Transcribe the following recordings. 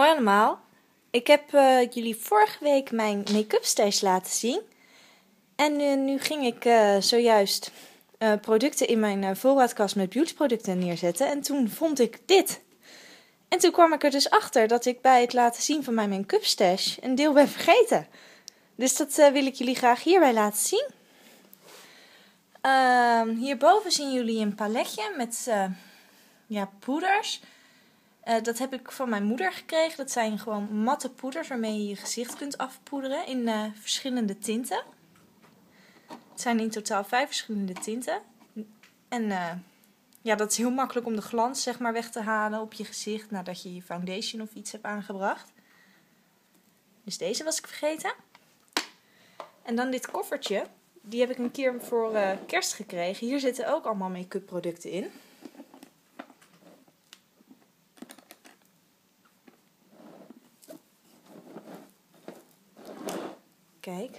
Hoi allemaal, ik heb jullie vorige week mijn make-up stash laten zien. En nu ging ik zojuist producten in mijn voorraadkast met beautyproducten neerzetten. En toen vond ik dit. En toen kwam ik er dus achter dat ik bij het laten zien van mijn make-up stash een deel ben vergeten. Dus dat wil ik jullie graag hierbij laten zien. Hierboven zien jullie een paletje met poeders. Dat heb ik van mijn moeder gekregen. Dat zijn gewoon matte poeders waarmee je je gezicht kunt afpoederen in verschillende tinten. Het zijn in totaal 5 verschillende tinten. En dat is heel makkelijk om de glans zeg maar weg te halen op je gezicht nadat je je foundation of iets hebt aangebracht. Dus deze was ik vergeten. En dan dit koffertje. Die heb ik een keer voor kerst gekregen. Hier zitten ook allemaal make-up producten in. Kijk.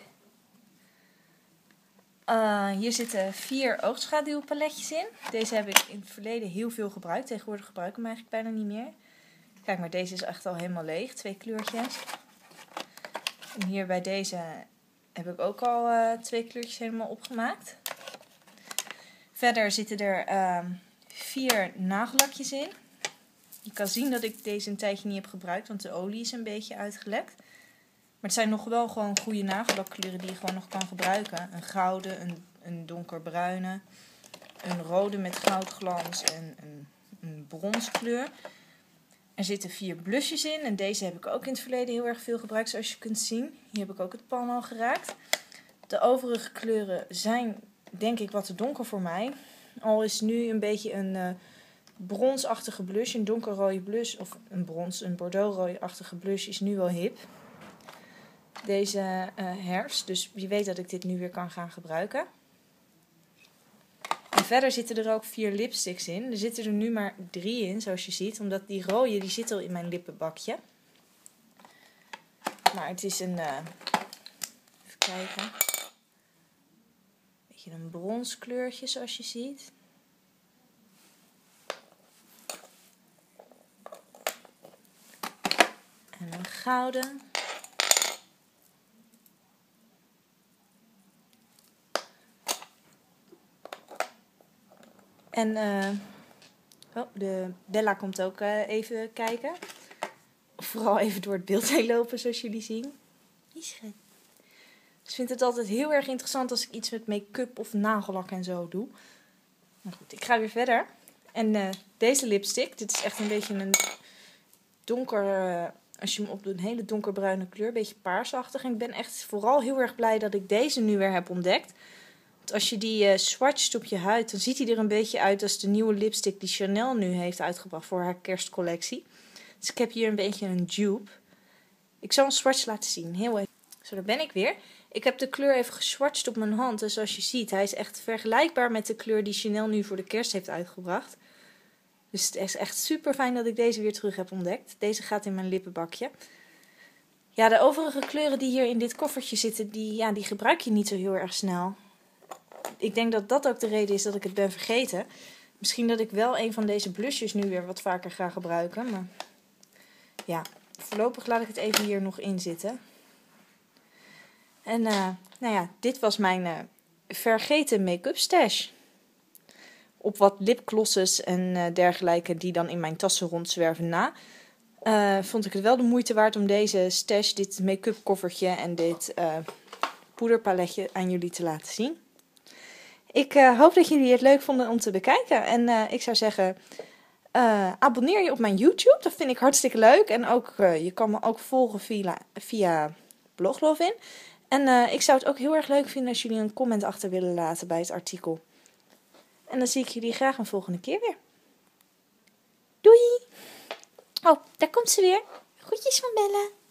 Hier zitten 4 oogschaduwpaletjes in. Deze heb ik in het verleden heel veel gebruikt. Tegenwoordig gebruik ik hem eigenlijk bijna niet meer. Kijk, maar deze is echt al helemaal leeg. 2 kleurtjes. En hier bij deze heb ik ook al 2 kleurtjes helemaal opgemaakt. Verder zitten er 4 nagellakjes in. Je kan zien dat ik deze een tijdje niet heb gebruikt, want de olie is een beetje uitgelekt. Maar het zijn nog wel gewoon goede nagellakkleuren die je gewoon nog kan gebruiken. Een gouden, een donkerbruine, een rode met goudglans en een bronskleur. Er zitten 4 blushes in en deze heb ik ook in het verleden heel erg veel gebruikt, zoals je kunt zien. Hier heb ik ook het pan al geraakt. De overige kleuren zijn denk ik wat te donker voor mij. Al is nu een beetje een bronsachtige blush, een donkerrode blush of een bordeauxrode-achtige blush is nu wel hip. Deze herfst, dus je weet dat ik dit nu weer kan gaan gebruiken. En verder zitten er ook 4 lipsticks in. Er zitten er nu maar 3 in, zoals je ziet, omdat die rode die zit al in mijn lippenbakje. Maar het is een, even kijken, een beetje een bronskleurtje zoals je ziet. En een gouden. En de Bella komt ook even kijken. Vooral even door het beeld heen lopen, zoals jullie zien. Dus ik vind het altijd heel erg interessant als ik iets met make-up of nagellak en zo doe. Maar goed, ik ga weer verder. En deze lipstick, dit is echt een beetje een donker, als je hem op doet, een hele donkerbruine kleur. Een beetje paarsachtig. En ik ben echt vooral heel erg blij dat ik deze nu weer heb ontdekt. Als je die swatcht op je huid, dan ziet hij er een beetje uit als de nieuwe lipstick die Chanel nu heeft uitgebracht voor haar kerstcollectie. Dus ik heb hier een beetje een dupe. Ik zal een swatch laten zien. Heel even. Zo, daar ben ik weer. Ik heb de kleur even geswatcht op mijn hand. En zoals je ziet, hij is echt vergelijkbaar met de kleur die Chanel nu voor de kerst heeft uitgebracht. Dus het is echt super fijn dat ik deze weer terug heb ontdekt. Deze gaat in mijn lippenbakje. Ja, de overige kleuren die hier in dit koffertje zitten, die gebruik je niet zo heel erg snel. Ik denk dat dat ook de reden is dat ik het ben vergeten. Misschien dat ik wel een van deze blushes nu weer wat vaker ga gebruiken. Maar ja, voorlopig laat ik het even hier nog in zitten. En dit was mijn vergeten make-up stash. Op wat lipglosses en dergelijke die dan in mijn tassen rondzwerven na. Vond ik het wel de moeite waard om deze stash, dit make-up koffertje en dit poederpaletje aan jullie te laten zien. Ik hoop dat jullie het leuk vonden om te bekijken. En ik zou zeggen, abonneer je op mijn YouTube. Dat vind ik hartstikke leuk. En ook, je kan me ook volgen via Bloglovin. En ik zou het ook heel erg leuk vinden als jullie een comment achter willen laten bij het artikel. En dan zie ik jullie graag een volgende keer weer. Doei! Oh, daar komt ze weer. Groetjes van Bella.